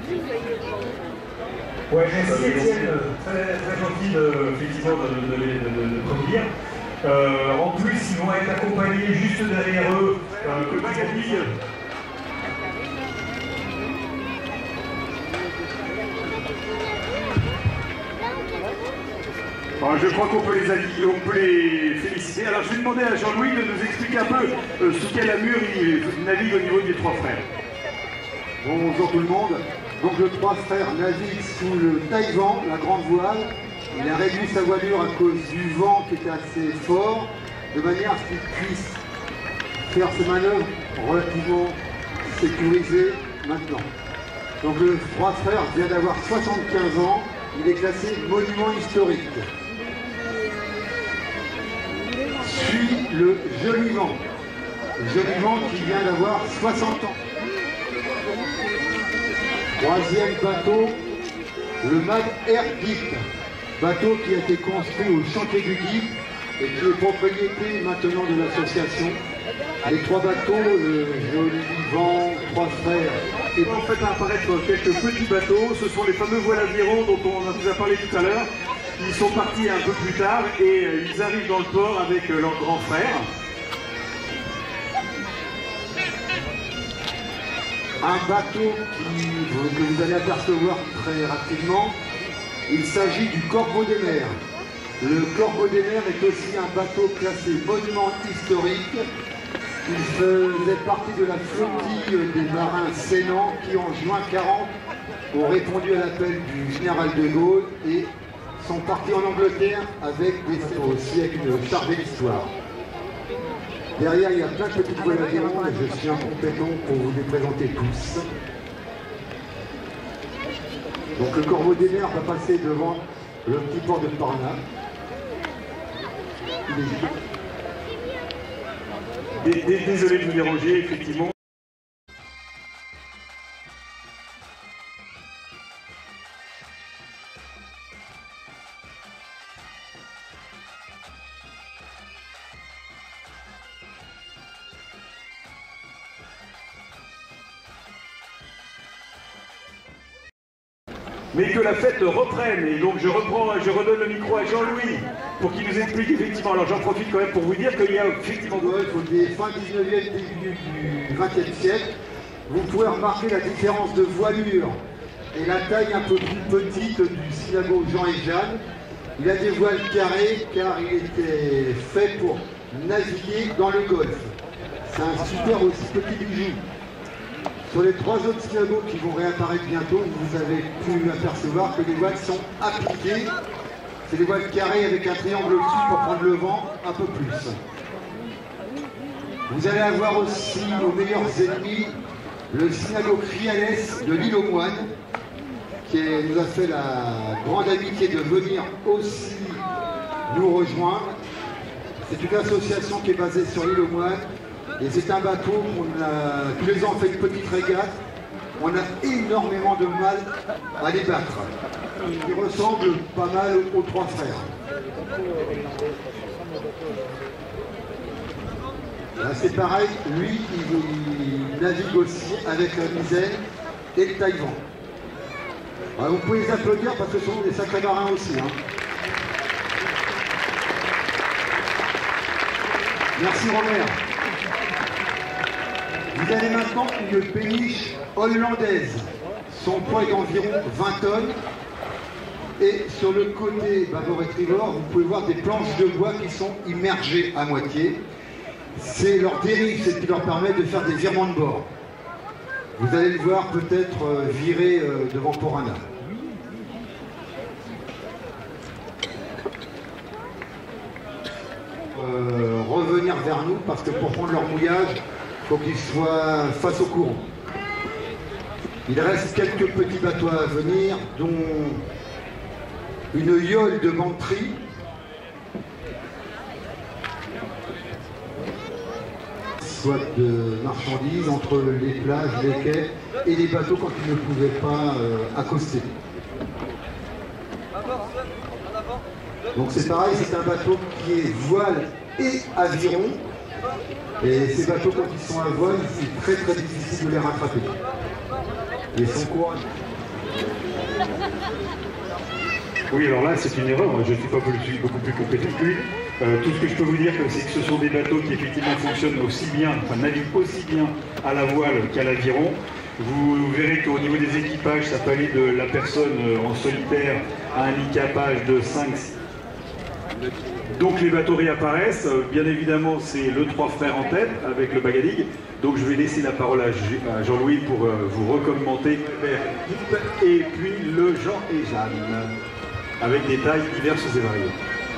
Ouais, merci Étienne, très gentil effectivement de prévenir. En plus, ils vont être accompagnés juste derrière eux, que Magali. Alors, je crois qu'on peut les féliciter. Alors je vais demander à Jean-Louis de nous expliquer un peu sous quelle allure il navigue au niveau des trois frères. Bonjour tout le monde. Donc le Trois Frères navigue sous le taille-vent, la grande voile. Il a réduit sa voilure à cause du vent qui était assez fort, de manière à ce qu'il puisse faire ses manœuvres relativement sécurisées maintenant. Donc le Trois Frères vient d'avoir 75 ans. Il est classé monument historique. Suit le Joli Vent. Le Joli Vent qui vient d'avoir 60 ans. Troisième bateau, le Mad Air Gift. Bateau qui a été construit au chantier du Gift et qui est propriété maintenant de l'association. Les trois bateaux, le Joli Vent, Trois Frères. Et vous faites apparaître quelques petits bateaux, ce sont les fameux voiles avirons dont on vous a parlé tout à l'heure. Ils sont partis un peu plus tard et ils arrivent dans le port avec leur grand frère. Un bateau que vous allez apercevoir très rapidement, il s'agit du Corbeau des Mers. Le Corbeau des Mers est aussi un bateau classé monument historique. Il faisait partie de la flottille des marins sénants qui, en juin 40, ont répondu à l'appel du général de Gaulle et sont partis en Angleterre avec aussi avec une chargée d'histoire. Derrière, il y a plein de petites voiles avirons et je suis incompétent pour vous les présenter tous. Donc le Corbeau des Mers va passer devant le petit port de Parnasse. Désolé de vous déranger, effectivement. Mais que la fête reprenne, et donc je redonne le micro à Jean-Louis pour qu'il nous explique effectivement. Alors j'en profite quand même pour vous dire qu'il y a effectivement des fin 19e, début du 20e siècle, vous pouvez remarquer la différence de voilure et la taille un peu plus petite du Synago Jean et Jeanne. Il a des voiles carrées car il était fait pour naviguer dans le Golfe. C'est un super aussi petit bijou. Sur les trois autres Synagos qui vont réapparaître bientôt, vous avez pu apercevoir que les voiles sont appliquées. C'est des voiles carrées avec un triangle au-dessus pour prendre le vent un peu plus. Vous allez avoir aussi nos meilleurs ennemis, le Synago Criales de l'île aux Moines, qui nous a fait la grande amitié de venir aussi nous rejoindre. C'est une association qui est basée sur l'île aux Moines. Et c'est un bateau qu'on a tous les ans fait une petite régate. On a énormément de mal à les battre. Il ressemble pas mal aux Trois Frères. Là c'est pareil, lui il navigue aussi avec la misaine et le taille-vent. Vous pouvez les applaudir parce que ce sont des sacrés marins aussi. Merci Robert. Vous avez maintenant une péniche hollandaise. Son poids est d'environ 20 tonnes. Et sur le côté bâbord et tribord, vous pouvez voir des planches de bois qui sont immergées à moitié. C'est leur dérive, c'est ce qui leur permet de faire des virements de bord. Vous allez le voir peut-être virer devant Porana. Revenir vers nous parce que pour prendre leur mouillage, il faut qu'ils soient face au courant. Il reste quelques petits bateaux à venir, dont une yole de Bantry, soit de marchandises entre les plages, les quais et les bateaux quand ils ne pouvaient pas accoster. Donc c'est pareil, c'est un bateau qui est voile et aviron. Et ces bateaux, quand ils sont à voile, c'est très difficile de les rattraper. Et son courage. Oui, alors là, c'est une erreur. Je ne suis pas beaucoup plus compétent que lui. Tout ce que je peux vous dire, c'est que ce sont des bateaux qui effectivement fonctionnent aussi bien, enfin naviguent aussi bien à la voile qu'à l'aviron. Vous verrez qu'au niveau des équipages, ça peut aller de la personne en solitaire à un équipage de 5. Donc les bateaux réapparaissent. Bien évidemment, c'est le Trois Frères en tête avec le Bagadig. Donc je vais laisser la parole à Jean-Louis pour vous recommenter et puis le Jean et Jeanne, avec des tailles diverses et variées.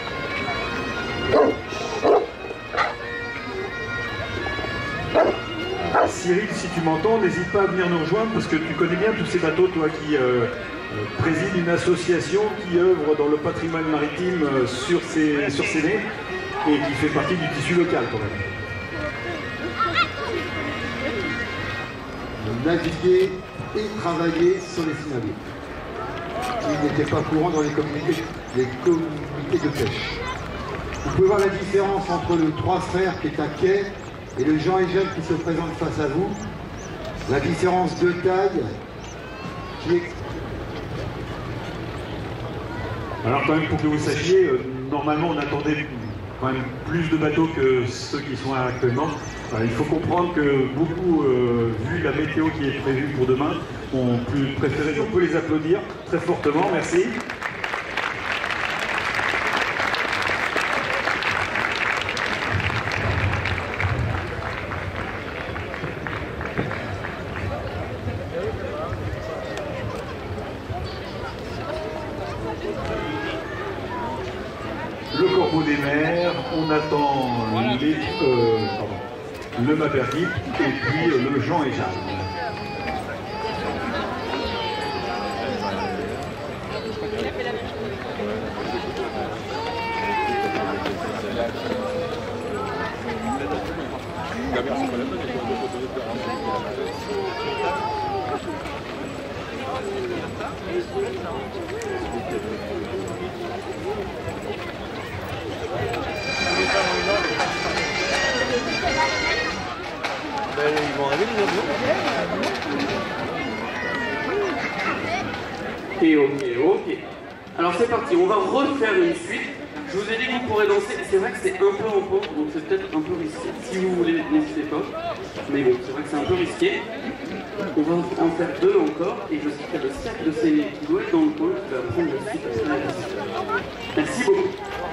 Cyril, si tu m'entends, n'hésite pas à venir nous rejoindre parce que tu connais bien tous ces bateaux, toi qui préside une association qui œuvre dans le patrimoine maritime sur ces nez et qui fait partie du tissu local quand même. Naviguer et travailler sur les navires. Il n'était pas courant dans les comités de pêche. Vous pouvez voir la différence entre le Trois Frères qui est à quai et le Jean et Jeanne qui se présente face à vous. La différence de taille qui est... Alors quand même pour que vous sachiez, normalement on attendait quand même plus de bateaux que ceux qui sont là actuellement. Il faut comprendre que beaucoup, vu la météo qui est prévue pour demain, ont préféré, on peut les applaudir très fortement, merci. Le Corbeau des Mers, on attend le Maberdy et puis le Jean et Jeanne. Ils vont arriver les avions. Ok. Alors c'est parti, on va refaire une suite. Je vous ai dit que vous pourrez danser. C'est vrai que c'est un peu en pente, donc c'est peut-être un peu risqué. Si vous voulez, n'hésitez pas. Mais bon, c'est vrai que c'est un peu risqué. On va en faire deux encore. Et je sais qu'il y a le cercle de Céline qui doit être dans le pôle, qui va prendre la suite. Merci beaucoup.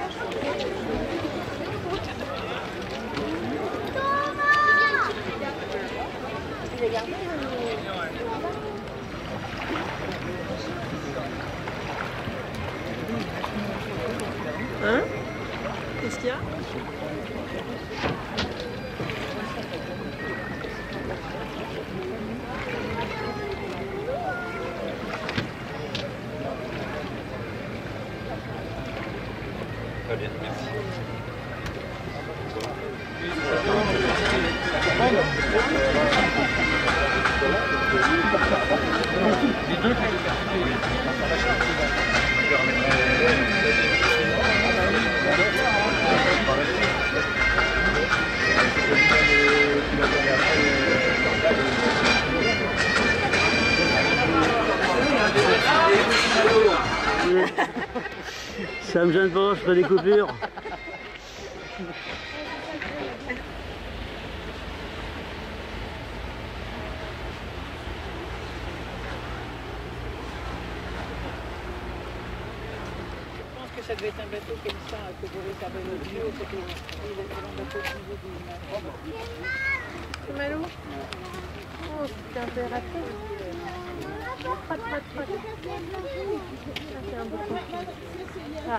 Hein? Qu'est-ce qu'il y a? Très bien, merci. Les deux Ça me gêne pas, je ferai des coupures. Ça devait être un bateau comme ça que vous réservez votre jeu, c'était un bateau au niveau du... C'est Malou? Oh, c'est impératif. Pas. C'est un beau conflit. Ah,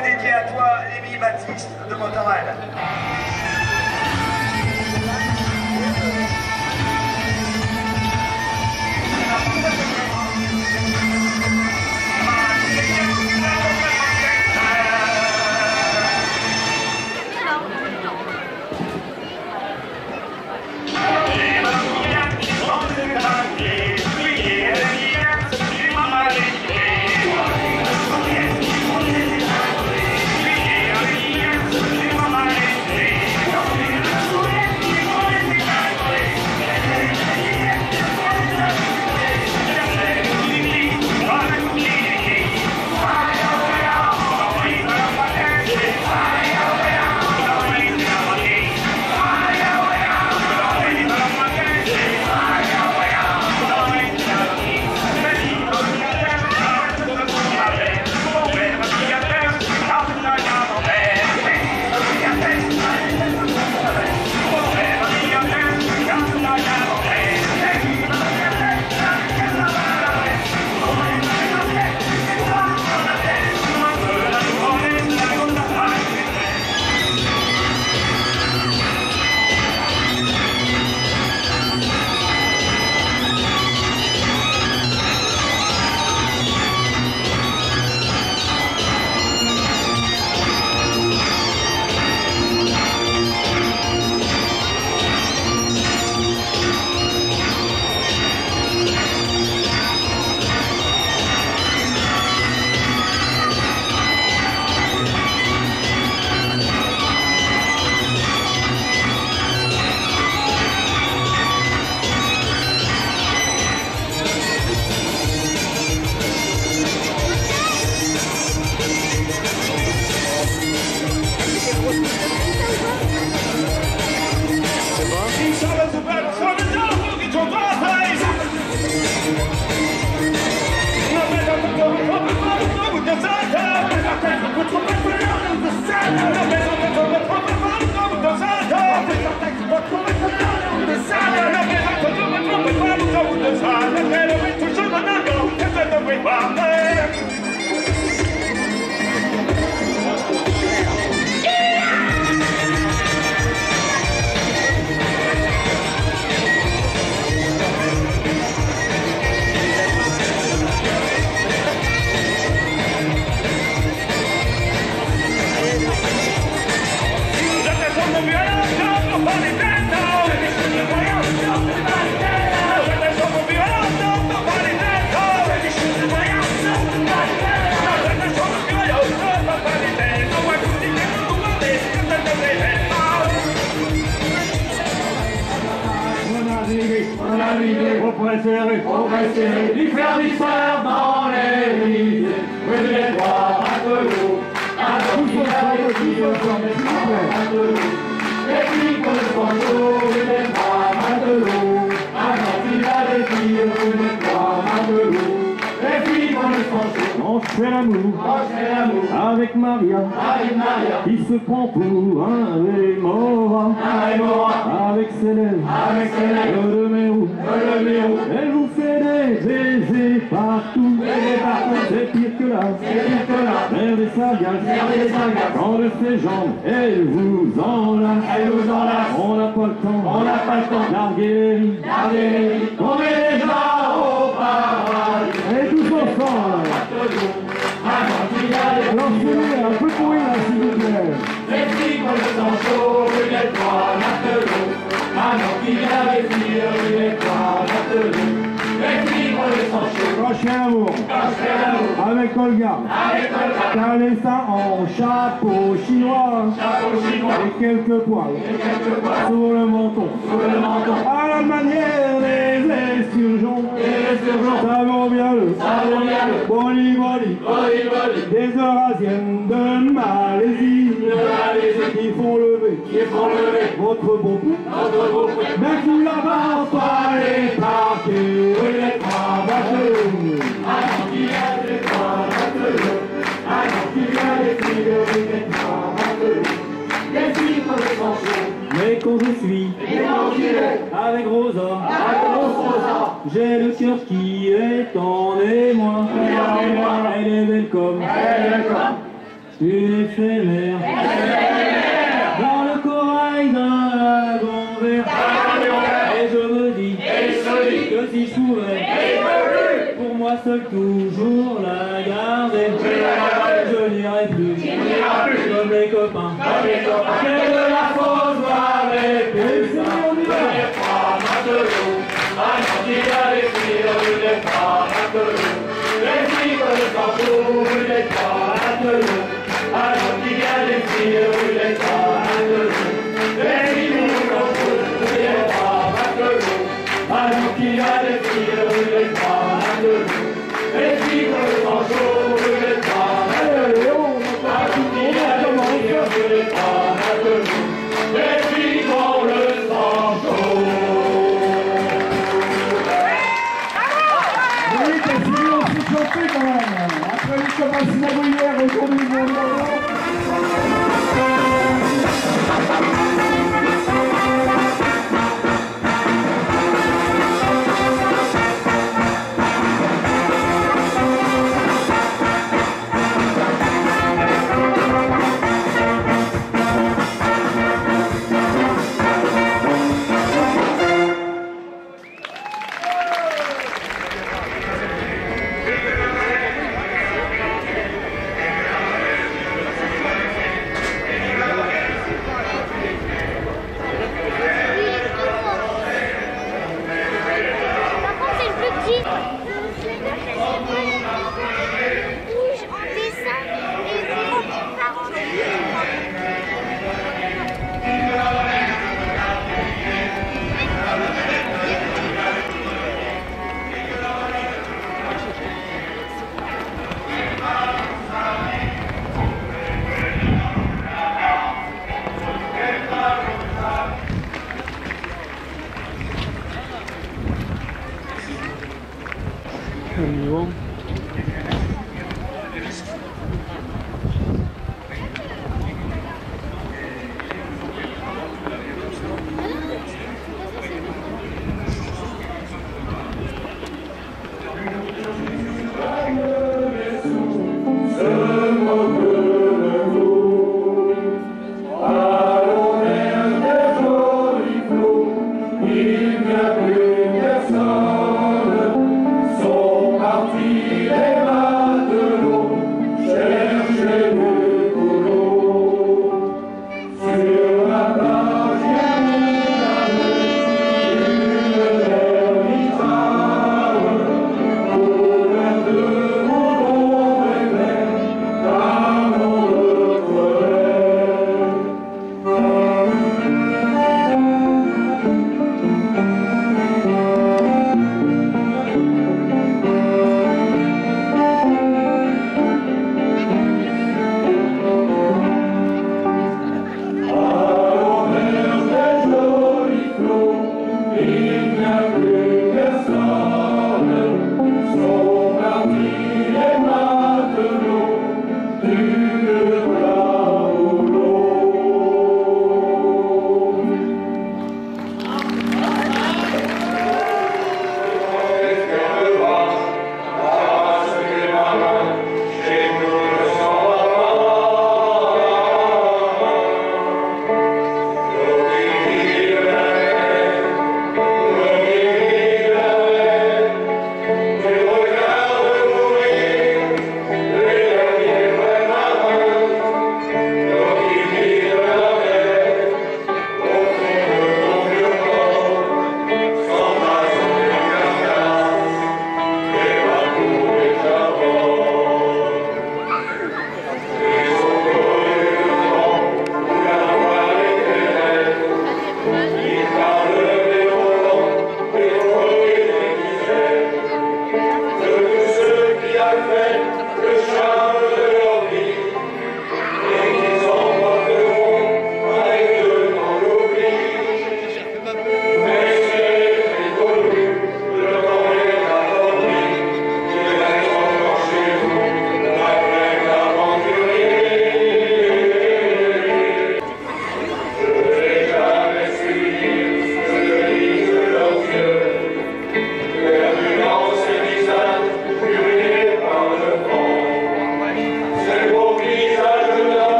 est dédié à toi, Lémi Baptiste de Motorhead. Au préféré du fermisseur dans les rives, oui, les trois matelots, un homme qui a les filles, matelots, les filles pour le bandeau, oui, les trois matelots, un homme qui a les filles, oui, les trois matelots, les filles pour le bandeau. On fait l'amour avec Maria, qui se prend pour un Rémora, avec ses lèvres, le mérou, elle vous fait des baisers partout, c'est pire que là, mère des sargasses, quand de ses jambes, elle vous enlace, on n'a pas le temps, larguer les riz, on est déjà au paradis, et tous ensemble. Alors c'est un peu pourri là s'il vous plaît. Les filles pour le sang chaud, les trois matelots, un homme qui a les filles, les trois matelots, les filles pour le sang chaud. Prochain amour, avec Olga, calez ça en chapeau chinois, et quelques poils, sur le menton, à la manière des esturgeons, ça vaut bien le boli, des Eurasiennes de Malaisie, qui font lever votre beau pouls, mais vous là-bas pas les parquets, les trois matelots, un homme qui a les trois matelots, un homme qui a les filles, les trois matelots, les filles pour le sang chaud. Mais quand je suis avec Rosa, j'ai le cœur qui est en émoi. Elle est belle comme une éphémère. Dans le corail d'un lagon vert. Et je me dis que si je pouvais, pour moi seul toujours la garder, je n'irai plus comme les copains. Que de la fausse voix et plus ça. Je n'ai pas matelot, un gentil à les filles, je n'ai pas matelot. Les filles de Cancou, je n'ai pas matelot. Un gentil à les filles, je n'ai pas matelot. Les filles de Cancou, je n'ai pas matelot. Un gentil à les filles, je n'ai pas matelot. Les filles de Cancou, je n'ai pas matelot. Un gentil à les filles, je n'ai pas matelot. Les filles ont le sang chaud. Oui, t'as fini aussi chanter quand même. Après les copains Sinabouillère autour du monde.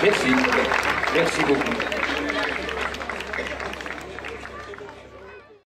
Merci. Merci beaucoup.